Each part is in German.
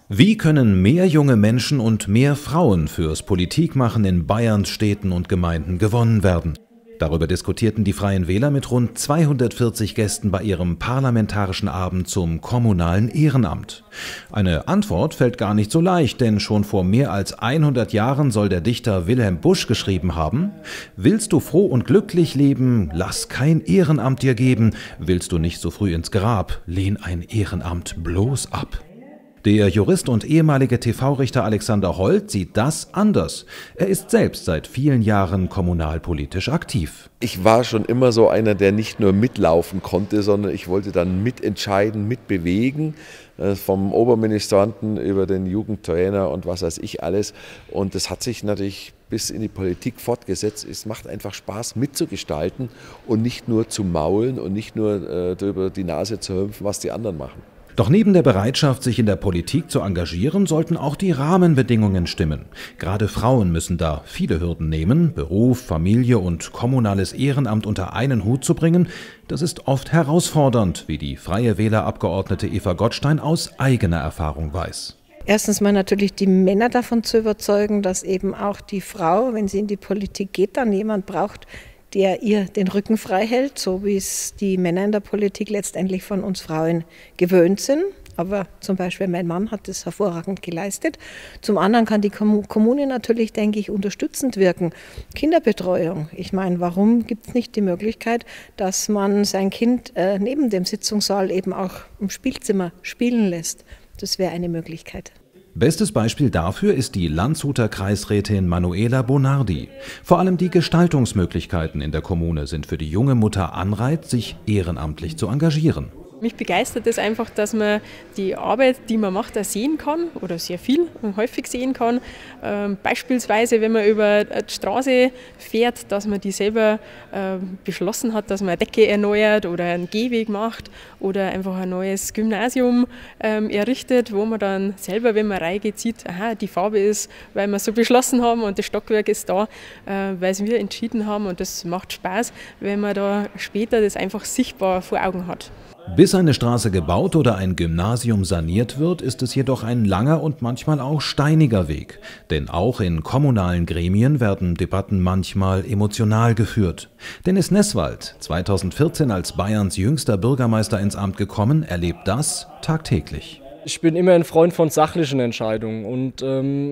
Wie können mehr junge Menschen und mehr Frauen fürs Politikmachen in Bayerns Städten und Gemeinden gewonnen werden? Darüber diskutierten die Freien Wähler mit rund 240 Gästen bei ihrem parlamentarischen Abend zum kommunalen Ehrenamt. Eine Antwort fällt gar nicht so leicht, denn schon vor mehr als 100 Jahren soll der Dichter Wilhelm Busch geschrieben haben: Willst du froh und glücklich leben, lass kein Ehrenamt dir geben. Willst du nicht so früh ins Grab, lehn ein Ehrenamt bloß ab. Der Jurist und ehemalige TV-Richter Alexander Holt sieht das anders. Er ist selbst seit vielen Jahren kommunalpolitisch aktiv. Ich war schon immer so einer, der nicht nur mitlaufen konnte, sondern ich wollte dann mitentscheiden, mitbewegen. Vom Oberministranten über den Jugendtrainer und was weiß ich alles. Und das hat sich natürlich bis in die Politik fortgesetzt. Es macht einfach Spaß mitzugestalten und nicht nur zu maulen und nicht nur drüber die Nase zu rümpfen, was die anderen machen. Doch neben der Bereitschaft, sich in der Politik zu engagieren, sollten auch die Rahmenbedingungen stimmen. Gerade Frauen müssen da viele Hürden nehmen. Beruf, Familie und kommunales Ehrenamt unter einen Hut zu bringen, das ist oft herausfordernd, wie die Freie Wählerabgeordnete Eva Gottstein aus eigener Erfahrung weiß. Erstens mal natürlich die Männer davon zu überzeugen, dass eben auch die Frau, wenn sie in die Politik geht, dann jemand braucht, der ihr den Rücken frei hält, so wie es die Männer in der Politik letztendlich von uns Frauen gewöhnt sind. Aber zum Beispiel mein Mann hat das hervorragend geleistet. Zum anderen kann die Kommune natürlich, denke ich, unterstützend wirken. Kinderbetreuung. Ich meine, warum gibt es nicht die Möglichkeit, dass man sein Kind neben dem Sitzungssaal eben auch im Spielzimmer spielen lässt? Das wäre eine Möglichkeit. Bestes Beispiel dafür ist die Landshuter Kreisrätin Manuela Bonardi. Vor allem die Gestaltungsmöglichkeiten in der Kommune sind für die junge Mutter Anreiz, sich ehrenamtlich zu engagieren. Mich begeistert es einfach, dass man die Arbeit, die man macht, auch sehen kann oder sehr viel und häufig sehen kann. Beispielsweise, wenn man über die Straße fährt, dass man die selber beschlossen hat, dass man eine Decke erneuert oder einen Gehweg macht oder einfach ein neues Gymnasium errichtet, wo man dann selber, wenn man reingeht, sieht, aha, die Farbe ist, weil wir so beschlossen haben und das Stockwerk ist da, weil es wir entschieden haben, und das macht Spaß, wenn man da später das einfach sichtbar vor Augen hat. Bis eine Straße gebaut oder ein Gymnasium saniert wird, ist es jedoch ein langer und manchmal auch steiniger Weg. Denn auch in kommunalen Gremien werden Debatten manchmal emotional geführt. Dennis Nesswald, 2014 als Bayerns jüngster Bürgermeister ins Amt gekommen, erlebt das tagtäglich. Ich bin immer ein Freund von sachlichen Entscheidungen und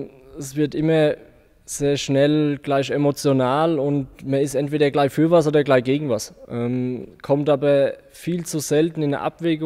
es wird immer sehr schnell gleich emotional und man ist entweder gleich für was oder gleich gegen was. Kommt aber viel zu selten in eine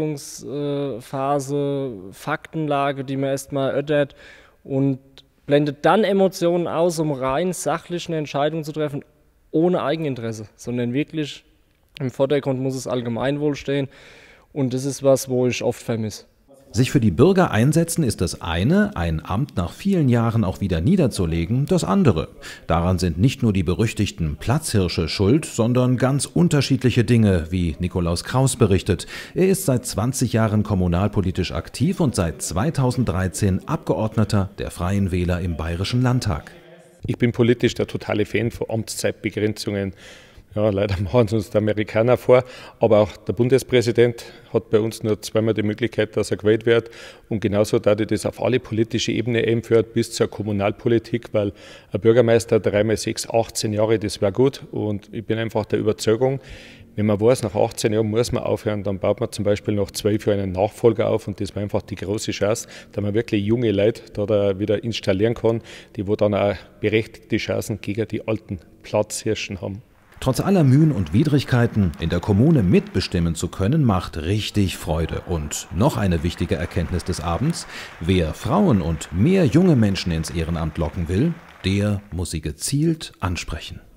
Abwägungsphase, Faktenlage, die man erstmal erörtert, und blendet dann Emotionen aus, um rein sachlich eine Entscheidung zu treffen, ohne Eigeninteresse, sondern wirklich im Vordergrund muss das Allgemeinwohl stehen, und das ist was, wo ich oft vermisse. Sich für die Bürger einsetzen ist das eine, ein Amt nach vielen Jahren auch wieder niederzulegen, das andere. Daran sind nicht nur die berüchtigten Platzhirsche schuld, sondern ganz unterschiedliche Dinge, wie Nikolaus Kraus berichtet. Er ist seit 20 Jahren kommunalpolitisch aktiv und seit 2013 Abgeordneter der Freien Wähler im Bayerischen Landtag. Ich bin politisch der totale Fan von Amtszeitbegrenzungen. Ja, leider machen es uns die Amerikaner vor, aber auch der Bundespräsident hat bei uns nur zweimal die Möglichkeit, dass er gewählt wird. Und genauso darf ich das auf alle politische Ebene einführen, bis zur Kommunalpolitik, weil ein Bürgermeister 3 mal 6, 18 Jahre, das wäre gut. Und ich bin einfach der Überzeugung, wenn man weiß, nach 18 Jahren muss man aufhören, dann baut man zum Beispiel noch 12 Jahre einen Nachfolger auf, und das war einfach die große Chance, dass man wirklich junge Leute da wieder installieren kann, die wo dann auch berechtigte Chancen gegen die alten Platzhirschen haben. Trotz aller Mühen und Widrigkeiten, in der Kommune mitbestimmen zu können, macht richtig Freude. Und noch eine wichtige Erkenntnis des Abends: Wer Frauen und mehr junge Menschen ins Ehrenamt locken will, der muss sie gezielt ansprechen.